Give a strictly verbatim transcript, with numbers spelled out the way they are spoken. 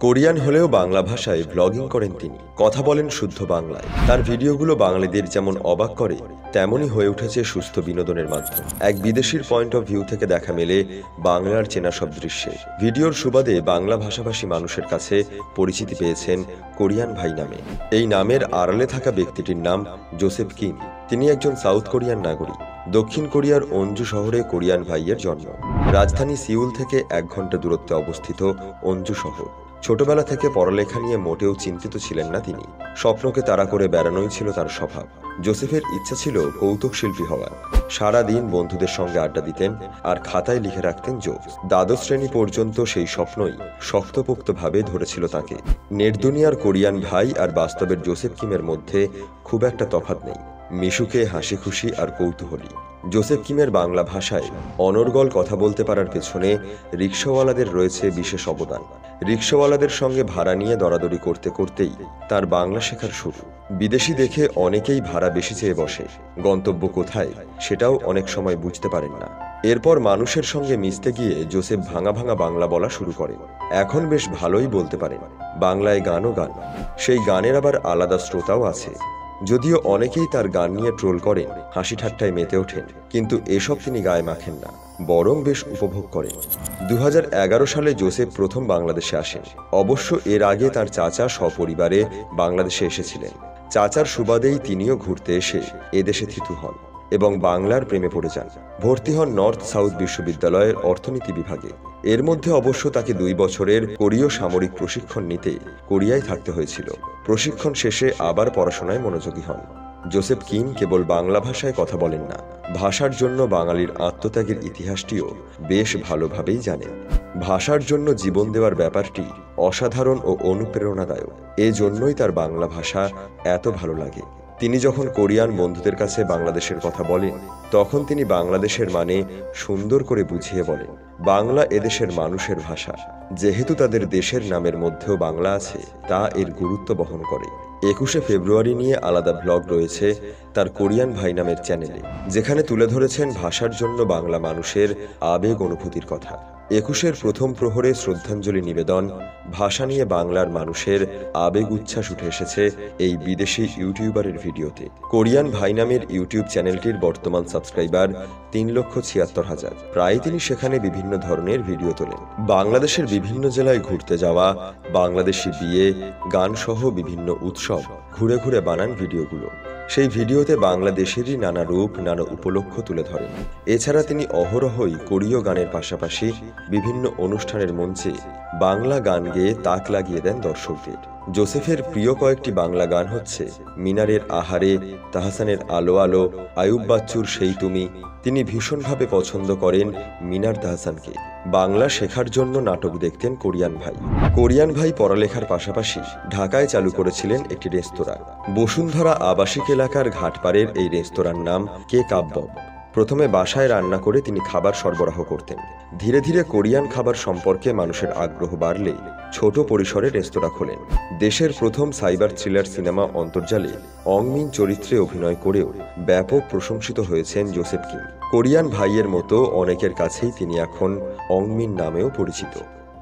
Korean হলেও বাংলা ভাষায় blogging করেন তিনি, কথা বলেন শুদ্ধ বাংলায়। তার ভিডিওগুলো বাঙালিদের যেমন অবাক করে, তেমনই হয়ে উঠেছে সুস্থ বিনোদনের মাধ্যম। এক বিদেশির পয়েন্ট অফ ভিউ থেকে দেখা মেলে বাংলার চেনা সব দৃশ্যে। ভিডিওর সুবাদে বাংলা ভাষাভাষী মানুষের কাছে পরিচিতি পেয়েছেন কোরিয়ান ভাই নামে। এই নামের আড়ালে থাকা ব্যক্তিটির নাম জোসেফ কিম। তিনি একজন সাউথ কোরিয়ান নাগরিক। দক্ষিণ কোরিয়ার অঞ্জু শহরে কোরিয়ান ভাইয়ের জন্ম। রাজধানী সিউল থেকে এক ঘন্টা দূরত্বে অবস্থিত অঞ্জু শহর। ছোটবেলা থেকে পড়ালেখা নিয়ে মোটেও চিন্তিত ছিলেন না তিনি। স্বপ্নকে তাড়া করে বেড়ানোই ছিল তার স্বভাব। জোসেফের ইচ্ছা ছিল কৌতুক শিল্পী হওয়ার। সারা দিন বন্ধুদের সঙ্গে আড্ডা দিতেন আর খাতায় লিখে রাখতেন জোক। দ্বাদশ শ্রেণী পর্যন্ত সেই স্বপ্নই শক্তপোক্তভাবে ধরেছিল তাকে। নেট দুনিয়ার কোরিয়ান ভাই আর বাস্তবের জোসেফ কিমের মধ্যে খুব একটা তফাৎ নেই, মিশুকে হাসি খুশি আর কৌতূহলী। জোসেফ কিমের বাংলা ভাষায় অনর্গল কথা বলতে পারার পেছনে রিকশাওয়ালাদের রয়েছে বিশেষ অবদান। রিকশাওয়ালাদের সঙ্গে ভাড়া নিয়ে দরাদরি করতে করতেই তার বাংলা শেখার শুরু। বিদেশি দেখে অনেকেই ভাড়া বেশি চেয়ে বসে, গন্তব্য কোথায় সেটাও অনেক সময় বুঝতে পারেন না। এরপর মানুষের সঙ্গে মিশতে গিয়ে জোসেফ ভাঙা ভাঙা বাংলা বলা শুরু করেন। এখন বেশ ভালোই বলতে পারেন। বাংলায় গানও গান, সেই গানের আবার আলাদা শ্রোতাও আছে। যদিও অনেকেই তার গান নিয়ে ট্রোল করেন, হাসি ঠাট্টায় মেতে ওঠেন, কিন্তু এসব তিনি গায়ে মাখেন না, বরং বেশ উপভোগ করেন। দু হাজার এগারো সালে জোসেফ প্রথম বাংলাদেশে আসেন। অবশ্য এর আগে তার চাচা সপরিবারে বাংলাদেশে এসেছিলেন। চাচার সুবাদেই তিনিও ঘুরতে এসে এদেশে থিতু হন এবং বাংলার প্রেমে পড়ে যান। ভর্তি হন নর্থ সাউথ বিশ্ববিদ্যালয়ের অর্থনীতি বিভাগে। এর মধ্যে অবশ্য তাকে দুই বছরের কোরীয় সামরিক প্রশিক্ষণ নিতে কোরিয়ায় থাকতে হয়েছিল। প্রশিক্ষণ শেষে আবার পড়াশোনায় মনোযোগী হন। জোসেফ কিম কেবল বাংলা ভাষায় কথা বলেন না, ভাষার জন্য বাঙালির আত্মত্যাগের ইতিহাসটিও বেশ ভালোভাবেই জানেন। ভাষার জন্য জীবন দেওয়ার ব্যাপারটি অসাধারণ ও অনুপ্রেরণাদায়ক। এজন্যই তার বাংলা ভাষা এত ভালো লাগে। তিনি যখন কোরিয়ান বন্ধুদের কাছে বাংলাদেশের কথা বলেন, তখন তিনি বাংলাদেশের মানে সুন্দর করে বুঝিয়ে বলেন। বাংলা এদেশের মানুষের ভাষা। যেহেতু তাদের দেশের নামের মধ্যেও বাংলা আছে, তা এর গুরুত্ব বহন করে। একুশে ফেব্রুয়ারি নিয়ে আলাদা ব্লগ রয়েছে তার কোরিয়ান ভাই নামের চ্যানেলে, যেখানে তুলে ধরেছেন ভাষার জন্য বাংলা মানুষের আবেগ অনুভূতির কথা। একুশের প্রথম প্রহরে শ্রদ্ধাঞ্জলি নিবেদন, ভাষা নিয়ে বাংলার মানুষের আবেগ উচ্ছ্বাস উঠে এসেছে এই বিদেশি ইউটিউবারের ভিডিওতে। কোরিয়ান ভাই নামের ইউটিউব চ্যানেলটির বর্তমান সাবস্ক্রাইবার তিন লক্ষ ছিয়াত্তর হাজার। প্রায় তিনি সেখানে বিভিন্ন ধরনের ভিডিও তোলেন। বাংলাদেশের বিভিন্ন জেলায় ঘুরতে যাওয়া, বাংলাদেশি বিয়ে, গান সহ বিভিন্ন উৎসব ঘুরে ঘুরে বানান ভিডিওগুলো। সেই ভিডিওতে বাংলাদেশেরই নানা রূপ, নানা উপলক্ষ তুলে ধরেন। এছাড়া তিনি অহরহই কোরীয় গানের পাশাপাশি বিভিন্ন অনুষ্ঠানের মঞ্চে বাংলা গান গেয়ে তাক লাগিয়ে দেন দর্শকদের। জোসেফের প্রিয় কয়েকটি বাংলা গান হচ্ছে মিনারের আহারে, তাহসানের আলো আলো, আয়ুব বাচ্চুর সেই তুমি। তিনি ভীষণভাবে পছন্দ করেন মিনার তাহসানকে। বাংলা শেখার জন্য নাটক দেখতেন কোরিয়ান ভাই। কোরিয়ান ভাই পড়ালেখার পাশাপাশি ঢাকায় চালু করেছিলেন একটি রেস্তোরাঁ। বসুন্ধরা আবাসিক এলাকার ঘাটপাড়ের এই রেস্তোরাঁর নাম কে কাব্বব। প্রথমে বাসায় রান্না করে তিনি খাবার সরবরাহ করতেন। ধীরে ধীরে কোরিয়ান খাবার সম্পর্কে মানুষের আগ্রহ বাড়লে ছোট পরিসরে রেস্তোরাঁ খোলেন। দেশের প্রথম সাইবার থ্রিলার সিনেমা অন্তর্জালে অং মিন চরিত্রে অভিনয় করেও ব্যাপক প্রশংসিত হয়েছেন জোসেফ কিম। কোরিয়ান ভাইয়ের মতো অনেকের কাছেই তিনি এখন অং মিন নামেও পরিচিত।